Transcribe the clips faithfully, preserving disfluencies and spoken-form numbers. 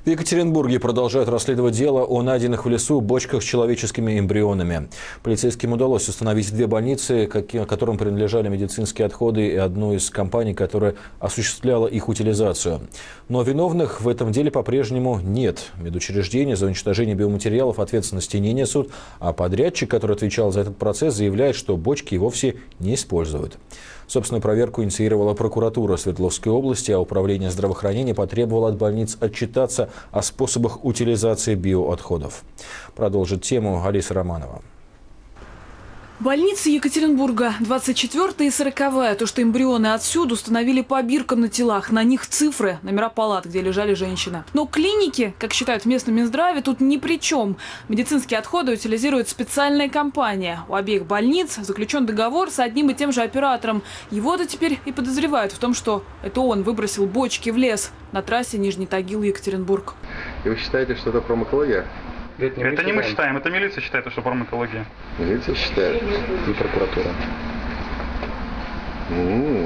Екатеринбурге продолжают расследовать дело о найденных в лесу бочках с человеческими эмбрионами. Полицейским удалось установить две больницы, которым принадлежали медицинские отходы, и одну из компаний, которая осуществляла их утилизацию. Но виновных в этом деле по-прежнему нет. Медучреждения за уничтожение биоматериалов ответственности не несут, а подрядчик, который отвечал за этот процесс, заявляет, что бочки и вовсе не используют. Собственную проверку инициировала прокуратура Свердловской области, а Управление здравоохранения потребовало от больниц отчитаться о способах утилизации биоотходов. Продолжит тему Алиса Романова. Больницы Екатеринбурга, двадцать четвёртая и сороковая. То, что эмбрионы отсюда, установили по биркам на телах. На них цифры, номера палат, где лежали женщины. Но клиники, как считают в местном Минздраве, тут ни при чем. Медицинские отходы утилизирует специальная компания. У обеих больниц заключен договор с одним и тем же оператором. Его-то теперь и подозревают в том, что это он выбросил бочки в лес на трассе Нижний Тагил-Екатеринбург. И вы считаете, что это промэкология? Это не, это мы, не мы считаем, это милиция считает, что промэкология. Милиция считает, и прокуратура. М-м-м.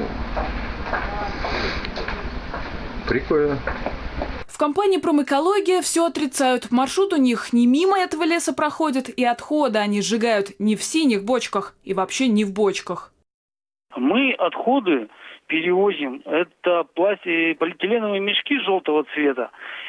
Прикольно. В компании «Промэкология» все отрицают. Маршрут у них не мимо этого леса проходит, и отходы они сжигают не в синих бочках и вообще не в бочках. Мы отходы перевозим. Это пластик, полиэтиленовые мешки желтого цвета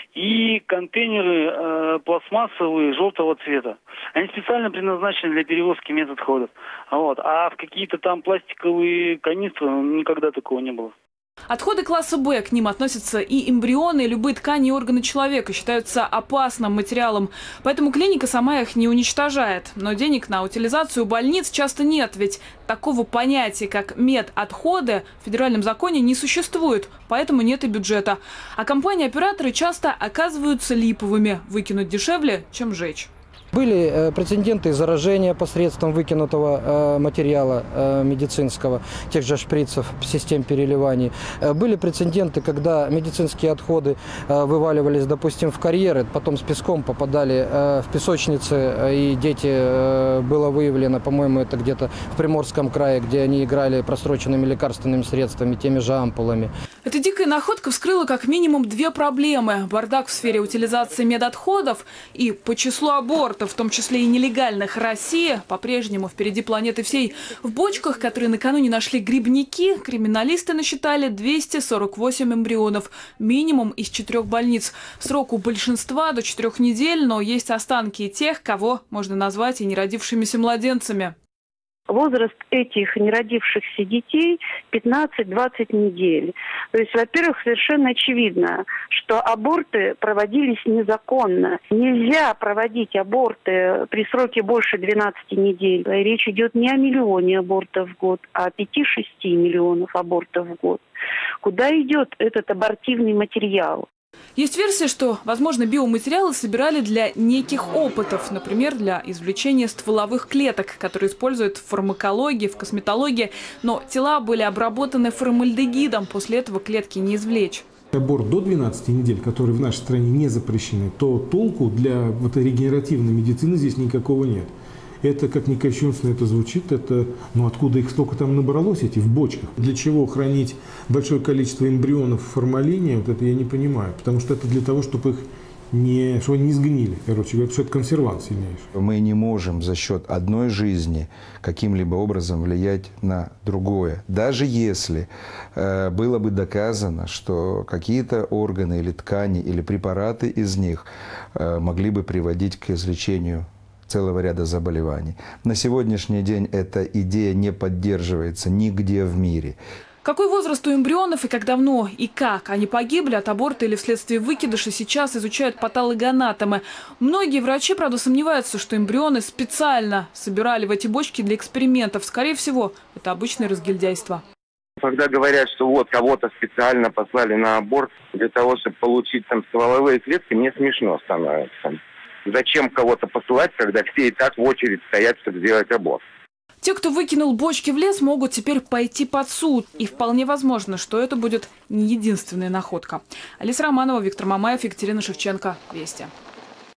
и контейнеры э, пластмассовые желтого цвета. Они специально предназначены для перевозки медотходов. Вот. А в какие-то там пластиковые канистры никогда такого не было. Отходы класса Б, к ним относятся и эмбрионы, и любые ткани и органы человека, считаются опасным материалом. Поэтому клиника сама их не уничтожает. Но денег на утилизацию больниц часто нет, ведь такого понятия, как медотходы, в федеральном законе не существует, поэтому нет и бюджета. А компании-операторы часто оказываются липовыми. Выкинуть дешевле, чем сжечь. Были э, прецеденты заражения посредством выкинутого э, материала э, медицинского, тех же шприцев, систем переливаний. Э, были прецеденты, когда медицинские отходы э, вываливались, допустим, в карьеры, потом с песком попадали э, в песочницы, э, и дети, э, было выявлено, по-моему, это где-то в Приморском крае, где они играли просроченными лекарственными средствами, теми же ампулами. Эта дикая находка вскрыла как минимум две проблемы. Бардак в сфере утилизации медотходов и по числу абортов, в том числе и нелегальных, Россия по-прежнему впереди планеты всей. В бочках, которые накануне нашли грибники, криминалисты насчитали двести сорок восемь эмбрионов. Минимум из четырех больниц. Срок у большинства до четырех недель, но есть останки и тех, кого можно назвать и неродившимися младенцами. Возраст этих неродившихся детей пятнадцать-двадцать недель. То есть, во-первых, совершенно очевидно, что аборты проводились незаконно. Нельзя проводить аборты при сроке больше двенадцати недель. Речь идет не о миллионе абортов в год, а о пяти-шести миллионов абортов в год. Куда идет этот абортивный материал? Есть версия, что, возможно, биоматериалы собирали для неких опытов, например, для извлечения стволовых клеток, которые используют в фармакологии, в косметологии, но тела были обработаны формальдегидом, после этого клетки не извлечь. Аборт до двенадцати недель, которые в нашей стране не запрещены, то толку для вот регенеративной медицины здесь никакого нет. Это, как ни кощунственно это звучит, это, ну откуда их столько там набралось, эти в бочках? Для чего хранить большое количество эмбрионов в формалине, вот это я не понимаю. Потому что это для того, чтобы их не, чтобы они не сгнили, короче говоря, потому что это консервант сильнейший. Мы не можем за счет одной жизни каким-либо образом влиять на другое. Даже если э, было бы доказано, что какие-то органы или ткани или препараты из них э, могли бы приводить к излечению целого ряда заболеваний. На сегодняшний день эта идея не поддерживается нигде в мире. Какой возраст у эмбрионов и как давно и как они погибли от аборта или вследствие выкидыша, сейчас изучают патологоанатомы. Многие врачи, правда, сомневаются, что эмбрионы специально собирали в эти бочки для экспериментов. Скорее всего, это обычное разгильдяйство. Когда говорят, что вот кого-то специально послали на аборт для того, чтобы получить там стволовые клетки, мне смешно становится. Зачем кого-то посылать, когда все и так в очередь стоят, чтобы сделать аборт? Те, кто выкинул бочки в лес, могут теперь пойти под суд. И вполне возможно, что это будет не единственная находка. Алиса Романова, Виктор Мамаев, Екатерина Шевченко. Вести.